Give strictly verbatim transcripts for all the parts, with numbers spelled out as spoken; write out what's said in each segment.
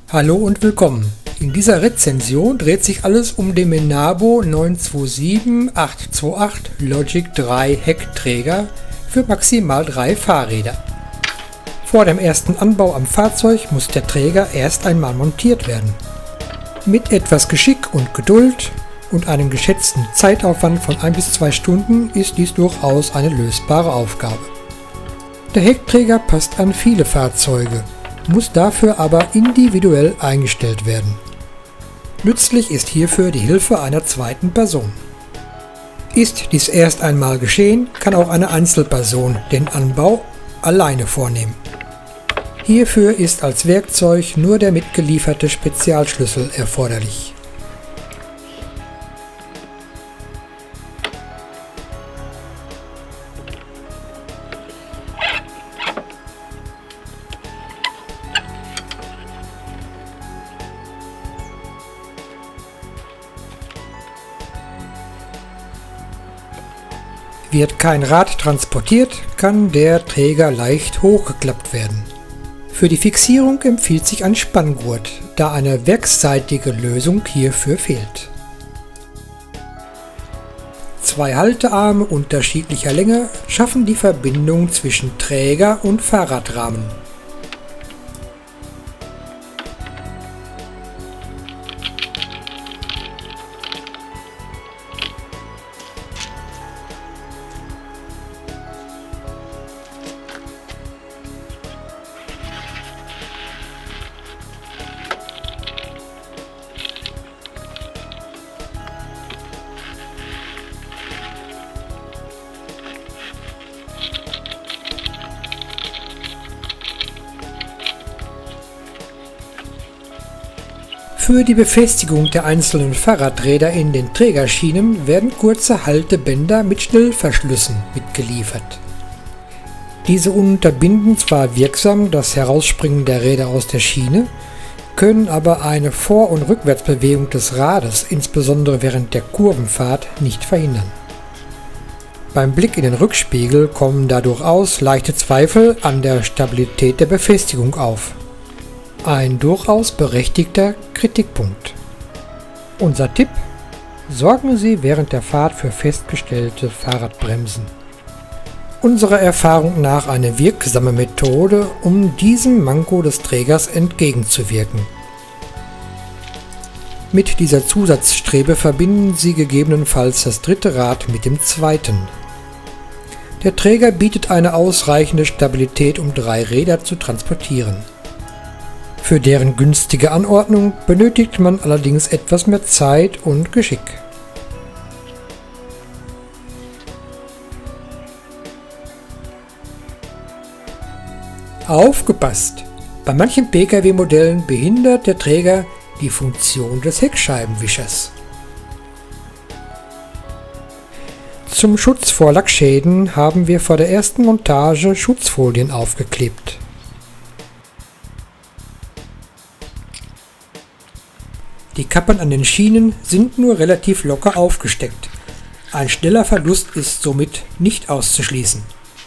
Hallo und willkommen. In dieser Rezension dreht sich alles um den Menabo neun zwei sieben acht zwei acht Logic drei Heckträger für maximal drei Fahrräder. Vor dem ersten Anbau am Fahrzeug muss der Träger erst einmal montiert werden. Mit etwas Geschick und Geduld und einem geschätzten Zeitaufwand von ein bis zwei Stunden ist dies durchaus eine lösbare Aufgabe. Der Heckträger passt an viele Fahrzeuge, muss dafür aber individuell eingestellt werden. Nützlich ist hierfür die Hilfe einer zweiten Person. Ist dies erst einmal geschehen, kann auch eine Einzelperson den Anbau alleine vornehmen. Hierfür ist als Werkzeug nur der mitgelieferte Spezialschlüssel erforderlich. Wird kein Rad transportiert, kann der Träger leicht hochgeklappt werden. Für die Fixierung empfiehlt sich ein Spanngurt, da eine werksseitige Lösung hierfür fehlt. Zwei Haltearme unterschiedlicher Länge schaffen die Verbindung zwischen Träger und Fahrradrahmen. Für die Befestigung der einzelnen Fahrradräder in den Trägerschienen werden kurze Haltebänder mit Schnellverschlüssen mitgeliefert. Diese unterbinden zwar wirksam das Herausspringen der Räder aus der Schiene, können aber eine Vor- und Rückwärtsbewegung des Rades, insbesondere während der Kurvenfahrt, nicht verhindern. Beim Blick in den Rückspiegel kommen da durchaus leichte Zweifel an der Stabilität der Befestigung auf. Ein durchaus berechtigter Kritikpunkt. Unser Tipp: Sorgen Sie während der Fahrt für festgestellte Fahrradbremsen. Unserer Erfahrung nach eine wirksame Methode, um diesem Manko des Trägers entgegenzuwirken. Mit dieser Zusatzstrebe verbinden Sie gegebenenfalls das dritte Rad mit dem zweiten. Der Träger bietet eine ausreichende Stabilität, um drei Räder zu transportieren. Für deren günstige Anordnung benötigt man allerdings etwas mehr Zeit und Geschick. Aufgepasst! Bei manchen Pkw-Modellen behindert der Träger die Funktion des Heckscheibenwischers. Zum Schutz vor Lackschäden haben wir vor der ersten Montage Schutzfolien aufgeklebt. Die Kappen an den Schienen sind nur relativ locker aufgesteckt. Ein schneller Verlust ist somit nicht auszuschließen.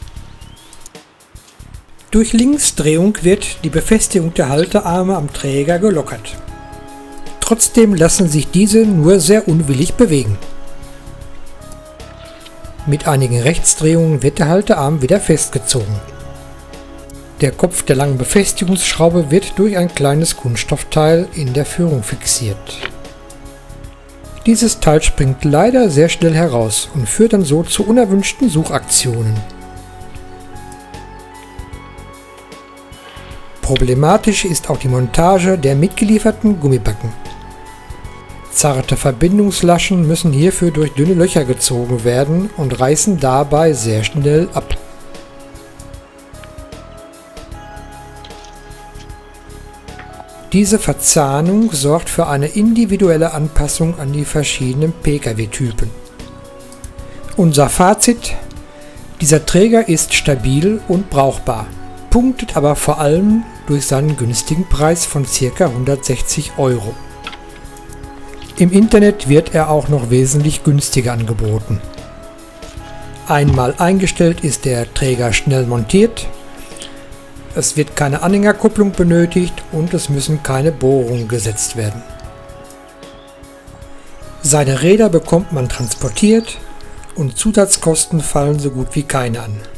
Durch Linksdrehung wird die Befestigung der Haltearme am Träger gelockert. Trotzdem lassen sich diese nur sehr unwillig bewegen. Mit einigen Rechtsdrehungen wird der Haltearm wieder festgezogen. Der Kopf der langen Befestigungsschraube wird durch ein kleines Kunststoffteil in der Führung fixiert. Dieses Teil springt leider sehr schnell heraus und führt dann so zu unerwünschten Suchaktionen. Problematisch ist auch die Montage der mitgelieferten Gummibacken. Zarte Verbindungslaschen müssen hierfür durch dünne Löcher gezogen werden und reißen dabei sehr schnell ab. Diese Verzahnung sorgt für eine individuelle Anpassung an die verschiedenen Pkw-Typen. Unser Fazit: Dieser Träger ist stabil und brauchbar, punktet aber vor allem durch seinen günstigen Preis von ca. hundertsechzig Euro. Im Internet wird er auch noch wesentlich günstiger angeboten. Einmal eingestellt ist der Träger schnell montiert. es wird keine Anhängerkupplung benötigt und es müssen keine Bohrungen gesetzt werden. Seine Räder bekommt man transportiert und Zusatzkosten fallen so gut wie keine an.